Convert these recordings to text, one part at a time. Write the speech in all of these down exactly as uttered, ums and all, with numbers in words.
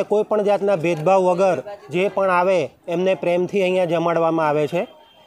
અને કોઈપણ જાતના ભેદભાવ વગર જે પણ આવે એમને પ્રેમથી અહીંયા જમાડવામાં આવે છે।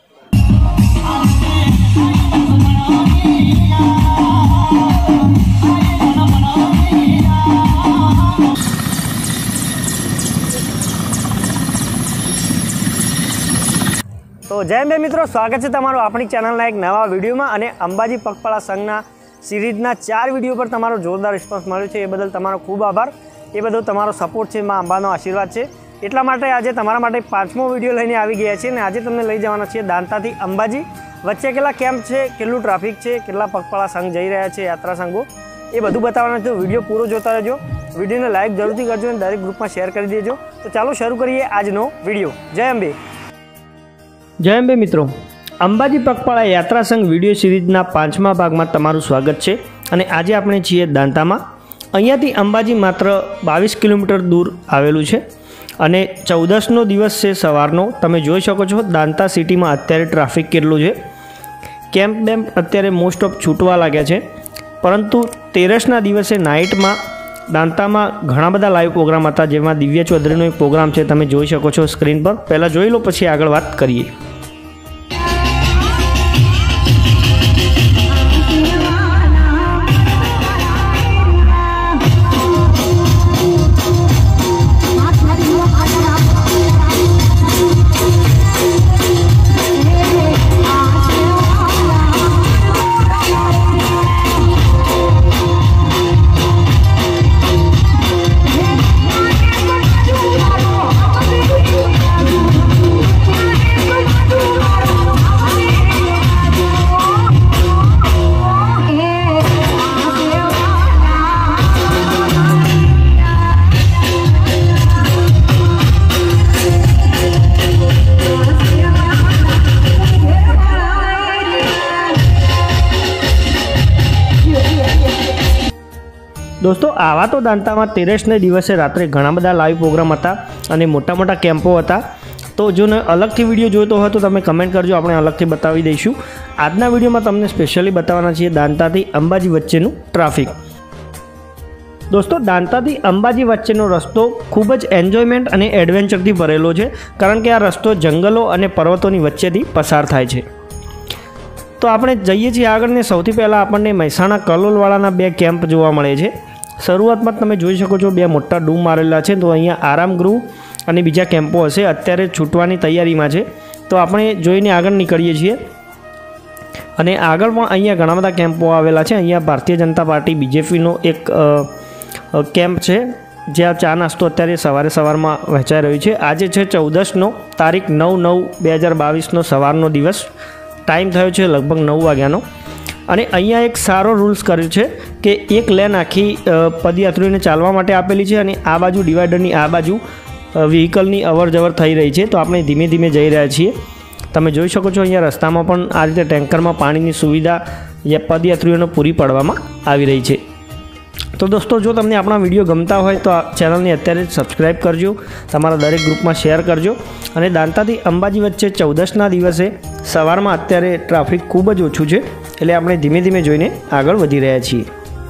तो जय अंबे मित्रों, स्वागत है तमारो अपनी चैनलना एक नवा विडियो में। अने अंबाजी पगपाळा संघना सीरीजना चार विडियो पर तमारो जोरदार रिस्पोन्स मळ्यो छे, ए बदल तमारो खूब आभार। ए बदल तमारो सपोर्ट छे, मां अंबानो आशीर्वाद छे। एटला माटे आज तमारा माटे पांचमो विडियो लईने आवी गया छे। आज तमने लई जवाना छे दांताथी अंबाजी। वच्चे केटला केम्प छे, केटલું ट्राफिक छे, केटला पगपाळा संघ जई रह्या छे, यात्रा संघो, ए बधुं बताववानुं छे। विडियो पूरो जोता रहेजो, विडियोने लाइक जरूरथी करजो अने दरेक ग्रुपमां शेर करी देजो। तो चालो शरू करीए आजनो विडियो। जय अंबे। जय अंबे मित्रों, अंबाजी पगपाळा यात्रा संघ विडियो सीरीजना पांचमा भागमां तमारुं स्वागत छे। अने आजे आपणे छीए दांतामां। अहींयाथी अंबाजी मात्र बावीस किलोमीटर दूर आवेलुं छे अने चौदसनो दिवस छे सवारनो। तमे जोई शको छो दांता सिटीमां अत्यारे ट्राफिक केटलुं छे। केम्प बेम्प अत्यारे मोस्ट ऑफ छूटवा लाग्या छे, परंतु तेरसना दिवसे नाइटमां दांतामां घणा बधा लाइव प्रोग्राम हता, जेमां दिव्य चौधरीनो एक प्रोग्राम छे, तमे जोई शको छो स्क्रीन पर। पहला जोई लो, पछी आगळ वात करीए। दोस्तों, आवा तो दांतामां तेरसने दिवसे रात्रे घणा बधा लाइव प्रोग्राम हता अने मोटा मोटा केम्पो हता। तो जो अलगथी विडियो जोईतो होय तो तमे कमेंट करजो, आपणे अलगथी बतावी दईशुं। आजना विडियोमां तमने स्पेशली बताववाना छीए दांताथी अंबाजी वच्चेनुं ट्राफिक। दोस्तों, दांताथी अंबाजी वच्चेनो रस्तो खूब ज एन्जॉयमेंट अने एडवेन्चरथी भरेलो छे, कारण के आ रस्तो जंगलो अने पर्वतोनी वच्चेथी पसार थाय छे। तो आपणे जईए छीए आगळ ने सौथी पहेला आपणने महेसाणा कलोलवाळाना बे केम्प जोवा मळे छे। शरूआत में तमे जोई शको छो बे मोटा डूम मारेला छे। तो अहींया आराम गृह अने बीजा केम्पो हशे, अत्यारे छूटवानी तैयारीमां छे। तो आपणे जोईने आगळ નીકળીએ છીએ અને આગળ પણ અહીંયા ઘણા બધા કેમ્પો આવેલા છે। અહીંયા ભારતીય જનતા પાર્ટી બીજેપીનો એક કેમ્પ છે, જ્યાં ચા નાસ્તો અત્યારે સવારે સવારમાં વહેંચાઈ રહ્યું છે। આજે છે ચૌદસનો તારીખ નવ નવ બે હજાર બાવીસનો સવારનો દિવસ। टाइम थयो छे लगभग नौ वाग्यानो। अने अहींया एक सारो रूल्स कर्यो छे कि एक लेन आखी पदयात्रीओने चालवा माटे आपेली छे अने आ बाजू डिवाइडरनी आ बाजू व्हीकलनी अवर जवर थई रही छे। तो आपणे धीमे धीमे जई रह्या छीए। तमे जोई शको छो अहींया रસ્તામાં पण आ रीते टेन्करमां पाणीनी सुविधा या पदयात्रीओने पूरी पाडवामां आवी रही छे। तो दोस्तों, जो तमने अपना विडियो गमता होय तो आ चेनलने अत्यारे सब्सक्राइब करजो, तमारा दरेक ग्रुपमां शेर करजो। अने दांताथी अंबाजी वच्चे चौदसना दिवसे सवारमां अत्यारे ट्राफिक खूब ज ओछुं छे, एटले आपणे धीमे धीमे जोईने आगळ वधी रह्या छीए।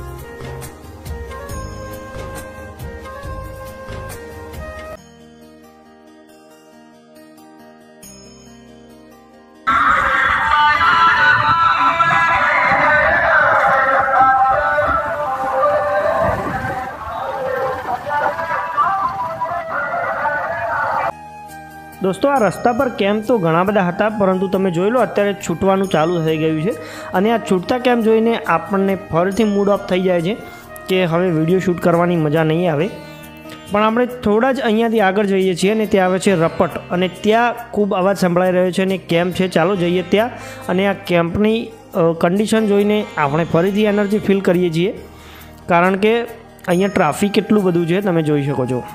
दोस्तों, आ रस्ता पर केम्प तो घणा बधा हता, परंतु तमे जोई लो अत्यारे छूटवानुं चालू थई गयुं छे। अने आ छूटता केम्प जोईने आपणने फरीथी मूड ऑफ थई जाय छे के हवे विडियो शूट करवानी मजा नहीं आवे। पण आपणे थोड़ा ज अहींयाथी आगळ जईए छीए अने त्यां आवे छे रपट, अने त्यां खूब अवाज संभळाई रह्यो छे अने केम्प छे। चालो जईए त्यां अने आ केम्पनी कंडीशन जोईने आपणे फरीथी एनर्जी फील करीए छीए, कारण के अहींया ट्राफिक केटલું બધું છે તમે જોઈ શકો છો।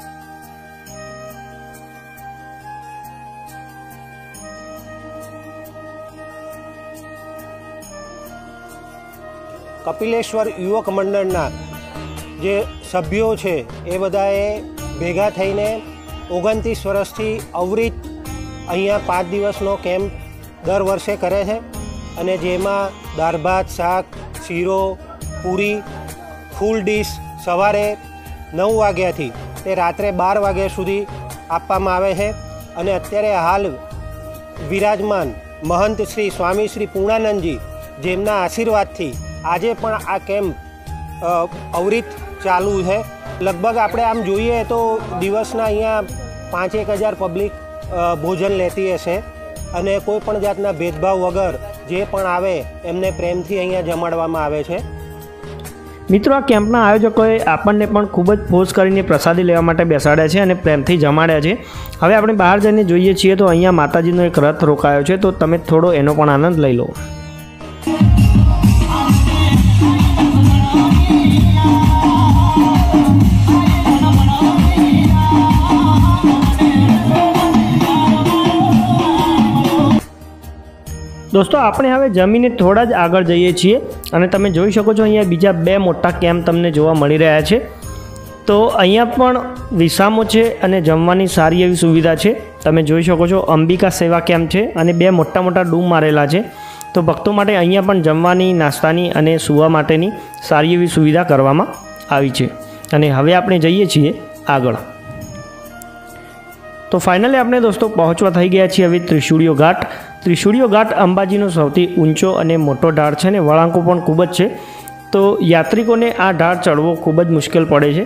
कपिलेश्वर युवक मंडळना जे सभ्यो छे ए बधाए भेगा थईने ओगणतीस वर्षथी अवरित अहींया पांच दिवसनो केम्प दर वर्षे करे छे अने जेमां दाळ भात शाक शीरो पूरी फूल डिश सवारे नौ वाग्याथी તે રાત્રે બાર વાગ્યા સુધી આપવામાં આવે છે અને અત્યારે હાલ વિરાજમાન મહંત શ્રી સ્વામી શ્રી પૂર્ણાનંદજી જેમના આશીર્વાદથી આજે પણ આ કેમ્પ અવિરત ચાલુ છે. લગભગ આપણે આમ જોઈએ તો દિવસના અહીંયા પાંચ એક હજાર પબ્લિક ભોજન લેતી હશે અને કોઈ પણ જાતના ભેદભાવ વગર જે પણ આવે એમને પ્રેમથી અહીંયા જમાડવામાં આવે છે. મિત્રો, આ કેમ્પના આયોજકોએ આપણને પણ ખૂબ જ ફોર્સ કરીને પ્રસાદી લેવા માટે બેસાડ્યા છે અને પ્રેમથી જમાડ્યા છે. હવે આપણે બહાર જઈને જોઈએ છીએ તો અહીંયા માતાજીનો એક રથ રોકાયો છે, તો તમે થોડો એનો પણ આનંદ લઈ લો. દોસ્તો, આપણે હવે જમીને થોડા જ આગળ જઈએ છીએ અને તમે જોઈ શકો છો અહીંયા બીજા બે મોટા કેમ્પ તમને જોવા મળી રહ્યા છે. તો અહીંયા પણ વિસામો છે અને જમવાની સારી એવી સુવિધા છે. તમે જોઈ શકો છો અંબિકા સેવા કેમ્પ છે અને બે મોટા મોટા ડૂમ મારેલા છે. તો ભક્તો માટે અહીંયા પણ જમવાની, નાસ્તાની અને સૂવા માટેની સારી એવી સુવિધા કરવામાં આવી છે. અને હવે આપણે જઈએ છીએ આગળ. તો ફાઇનલી આપણે દોસ્તો પહોંચવા થઈ ગયા છીએ હવે ત્રિશુળીયો ઘાટ. ત્રિશુળીયો ઘાટ અંબાજીનો સૌથી ઊંચો અને મોટો ઢાળ છે અને વળાંકો પણ ખૂબ જ છે. તો યાત્રિકોને આ ઢાળ ચડવો ખૂબ જ મુશ્કેલ પડે છે.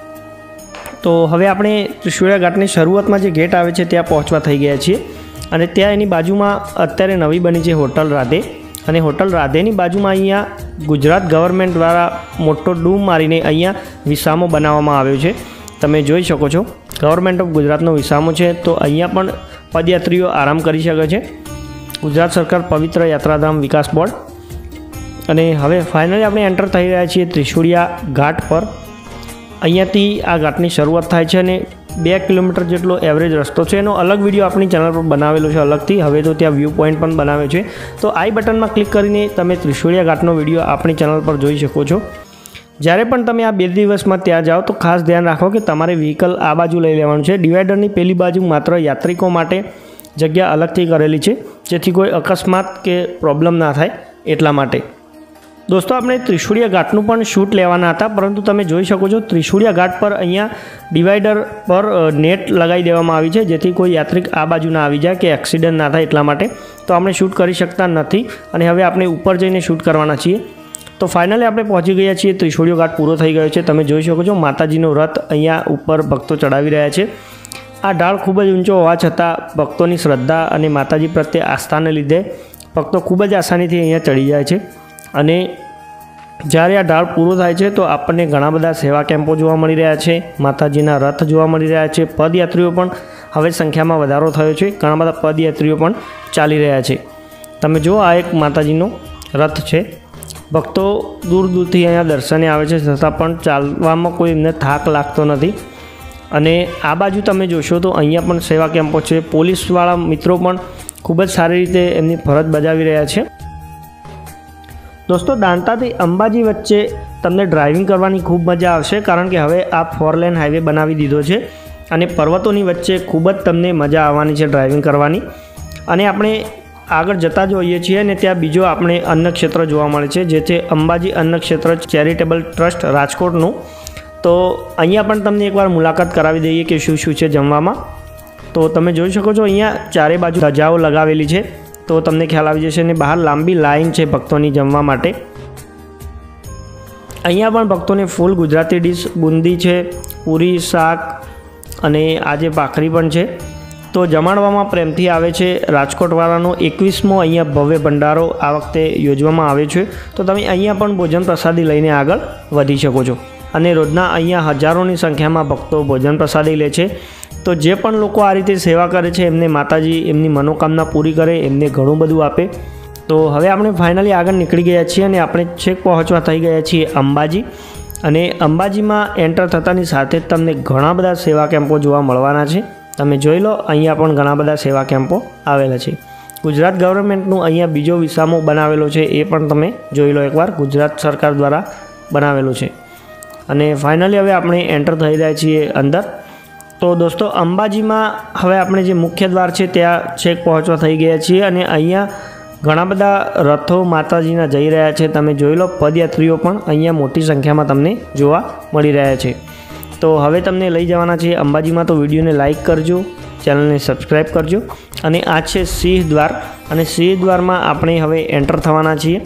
તો હવે આપણે ત્રિશુળીયા ઘાટની શરૂઆતમાં જે ગેટ આવે છે ત્યાં પહોંચવા થઈ ગયા છીએ અને ત્યાં એની બાજુમાં અત્યારે નવી બની છે હોટલ રાધે અને હોટલ રાધેની બાજુમાં અહીંયા ગુજરાત ગવર્મેન્ટ દ્વારા મોટો ડૂમ મારીને અહીંયા વિસામો બનાવવામાં આવ્યો છે. તમે જોઈ શકો છો ગવર્મેન્ટ ઓફ ગુજરાતનો વિસામો છે. તો અહીંયા પણ પદયાત્રીઓ આરામ કરી શકે છે. ગુજરાત સરકાર પવિત્ર યાત્રાધામ વિકાસ બોર્ડ. અને હવે ફાઇનલી આપણે એન્ટર થઈ રહ્યા છીએ ત્રિશુળિયા ઘાટ પર. અહીંયાથી આ ઘાટની શરૂઆત થાય છે અને બે કિલોમીટર જેટલો એવરેજ રસ્તો છે. એનો અલગ વિડીયો આપણી ચેનલ પર બનાવેલો છે અલગથી. હવે તો ત્યાં વ્યૂ પોઈન્ટ પણ બનાવ્યો છે. તો આઈ બટનમાં ક્લિક કરીને તમે ત્રિશુળિયા ઘાટનો વિડીયો આપણી ચેનલ પર જોઈ શકો છો. જ્યારે પણ તમે આ બે દિવસમાં ત્યાં જાઓ તો ખાસ ધ્યાન રાખો કે તમારે વ્હીકલ આ બાજુ લઈ લેવાનું છે. ડિવાઈડરની પેલી બાજુ માત્ર યાત્રિકો માટે જગ્યા અલગથી કરેલી છે, જેથી કોઈ અકસ્માત કે પ્રોબ્લેમ ના થાય એટલા માટે. દોસ્તો, આપણે ત્રિશુળિયા ઘાટનું પણ શૂટ લેવાના હતા, પરંતુ તમે જોઈ શકો છો ત્રિશુળિયા ઘાટ પર અહીંયા ડિવાઈડર પર નેટ લગાવી દેવામાં આવી છે, જેથી કોઈ યાત્રિક આ બાજુ ના આવી જાય કે એક્સિડન્ટ ના થાય એટલા માટે. તો આપણે શૂટ કરી શકતા નથી અને હવે આપણે ઉપર જઈને શૂટ કરવાના છીએ. તો ફાઇનલી આપણે પહોંચી ગયા છીએ. ત્રિશુળિયો ઘાટ પૂરો થઈ ગયો છે. તમે જોઈ શકો છો માતાજીનો રથ અહીંયા ઉપર ભક્તો ચડાવી રહ્યા છે. આ ઢાળ ખૂબ જ ઊંચો હોવા છતાં ભક્તોની શ્રદ્ધા અને માતાજી પ્રત્યે આસ્થાને લીધે ભક્તો ખૂબ જ આસાનીથી અહીંયા ચડી જાય છે. અને જ્યારે આ ઢાળ પૂરો થાય છે તો આપણને ઘણા બધા સેવા કેમ્પો જોવા મળી રહ્યા છે. માતાજીના રથ જોવા મળી રહ્યા છે. પદયાત્રીઓ પણ હવે સંખ્યામાં વધારો થયો છે. ઘણા બધા પદયાત્રીઓ પણ ચાલી રહ્યા છે. તમે જુઓ, આ એક માતાજીનો રથ છે. ભક્તો દૂર દૂરથી અહીંયા દર્શને આવે છે, છતાં પણ ચાલવામાં કોઈ એમને થાક લાગતો નથી. અને આ બાજુ તમે જોશો તો અહીંયા પણ સેવા કેમ્પો છે. પોલીસવાળા મિત્રો પણ ખૂબ જ સારી રીતે એમની ફરજ બજાવી રહ્યા છે. દોસ્તો, દાંતાથી અંબાજી વચ્ચે તમને ડ્રાઇવિંગ કરવાની ખૂબ મજા આવશે, કારણ કે હવે આ ફોર લેન હાઈવે બનાવી દીધો છે અને પર્વતોની વચ્ચે ખૂબ જ તમને મજા આવવાની છે ડ્રાઇવિંગ કરવાની. અને આપણે આગળ જતા જ હોઈએ છીએ અને ત્યાં બીજો આપણે અન્ન ક્ષેત્ર જોવા મળે છે, જે છે અંબાજી અન્ન ક્ષેત્ર ચેરિટેબલ ટ્રસ્ટ રાજકોટનું. તો અહીંયા પણ તમને એકવાર મુલાકાત કરાવી દઈએ કે શું શું છે જમવામાં. તો તમે જોઈ શકો છો અહીંયા ચારે બાજુ ધજાઓ લગાવેલી છે, તો તમને ખ્યાલ આવી જશે. અને બહાર લાંબી લાઈન છે ભક્તોની જમવા માટે. અહીંયા પણ ભક્તોને ફૂલ ગુજરાતી ડીશ બુંદી છે, પૂરી, શાક અને આજે ભાખરી પણ છે. તો જમાડવામાં પ્રેમથી આવે છે. રાજકોટવાળાનો એકવીસમો અહીંયા ભવ્ય ભંડારો આ વખતે યોજવામાં આવે છે. તો તમે અહીંયા પણ ભોજન પ્રસાદી લઈને આગળ વધી શકો છો. અને રોજના અહીંયા હજારોની સંખ્યામાં ભક્તો ભોજન પ્રસાદી લે છે. તો જે પણ લોકો આ રીતે સેવા કરે છે એમને માતાજી એમની મનોકામના પૂરી કરે, એમને ઘણું બધું આપે. તો હવે આપણે ફાઇનલી આગળ નીકળી ગયા છીએ અને આપણે છેક પહોંચવા થઈ ગયા છીએ અંબાજી. અને અંબાજીમાં એન્ટર થતાની સાથે જ તમને ઘણા બધા સેવા કેમ્પો જોવા મળવાના છે. તમે જોઈ લો, અહીંયા પણ ઘણા બધા સેવા કેમ્પો આવેલા છે. ગુજરાત ગવર્મેન્ટનું અહીંયા બીજો વિસામો બનાવેલો છે, એ પણ તમે જોઈ લો એકવાર. ગુજરાત સરકાર દ્વારા બનાવેલો છે. અને ફાઇનલી હવે આપણે એન્ટર થઈ રહ્યા છીએ અંદર. તો દોસ્તો, અંબાજીમાં હવે આપણે જે મુખ્ય દ્વાર છે ત્યાં છેક પહોંચવા થઈ ગયા છીએ અને અહીંયા ઘણા બધા રથો માતાજીના જઈ રહ્યા છે. તમે જોઈ લો, પદયાત્રીઓ પણ અહીંયા મોટી સંખ્યામાં તમને જોવા મળી રહ્યા છે. તો હવે તમને લઈ જવાના છીએ અંબાજીમાં, તો વિડીયોને લાઇક કરજો, ચેનલને સબસ્ક્રાઈબ કરજો. અને આ છે સિંહ દ્વાર, અને સિંહ દ્વારમાં આપણે હવે એન્ટર થવાના છીએ.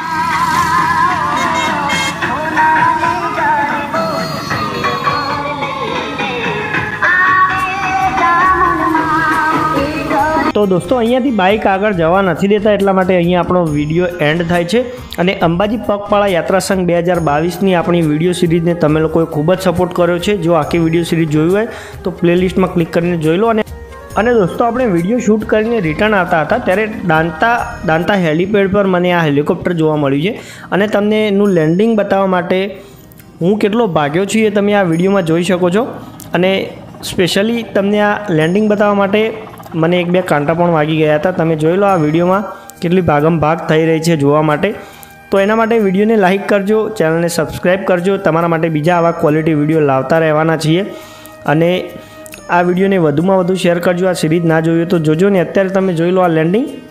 તો દોસ્તો અહીંયાથી બાઇક આગળ જવા નથી દેતા, એટલા માટે અહીંયા આપણો વિડીયો એન્ડ થાય છે. અને અંબાજી પગપાળા યાત્રા સંઘ બે હજાર બાવીસની આપણી વિડીયો સિરીઝને તમે લોકોએ ખૂબ જ સપોર્ટ કર્યો છે. જો આખી વિડીયો સિરીઝ જોયું હોય તો પ્લેલિસ્ટમાં ક્લિક કરીને જોઈ લો. અને અને દોસ્તો આપણે વિડીયો શૂટ કરીને રિટર્ન આવતા હતા ત્યારે દાંતા દાંતા હેલિપેડ પર મને આ હેલિકોપ્ટર જોવા મળ્યું છે. અને તમને એનું લેન્ડિંગ બતાવવા માટે હું કેટલો ભાગ્યો છું એ તમે આ વિડીયોમાં જોઈ શકો છો. અને સ્પેશિયલી તમને આ લેન્ડિંગ બતાવવા માટે મને એક બે કાંટા પણ વાગી ગયા હતા. તમે જોઈ લો આ વિડીયોમાં કેટલી ભાગમ ભાગ થઈ રહી છે જોવા માટે. તો એના માટે વિડીયોને લાઇક કરજો, ચેનલને સબસ્ક્રાઈબ કરજો. તમારા માટે બીજા આવા ક્વોલિટી વિડીયો લાવતા રહેવાના છીએ. અને આ વિડીયોને વધુમાં વધુ શેર કરજો. આ સિરીઝ ના જોઈએ તો જોજો ને. અત્યારે તમે જોઈ લો આ લેન્ડિંગ.